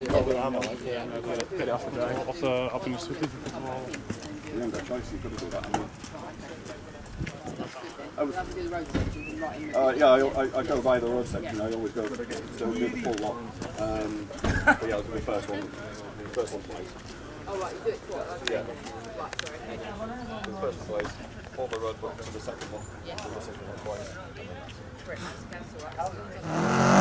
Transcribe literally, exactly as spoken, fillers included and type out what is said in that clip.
Yeah, get it off the drive, off the up in the city. You haven't got a choice, you've got to do that, haven't you? I was, uh, yeah, I, I, I go by the road section, I always go, so do the full lot. Um, but yeah, I'll do the first one, first one place. Oh right, you do it what? Yeah. Right, sorry, okay. The first place, all the road book to the second one, Yeah. to the second one twice. Great, nice, cancel that.